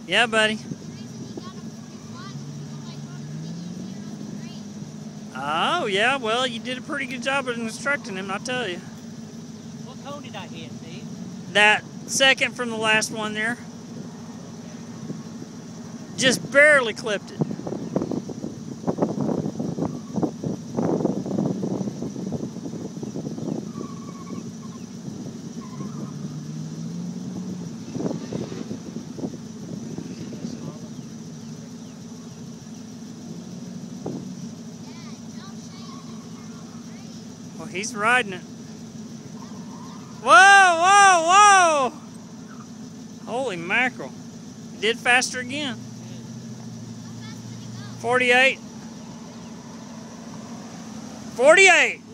Yeah, buddy. Oh, yeah, well, you did a pretty good job of instructing him, I'll tell you. What cone did I hit, Steve? That second from the last one there. Just barely clipped it. Well, he's riding it. Whoa, whoa, whoa! Holy mackerel. He did faster again. 48. 48.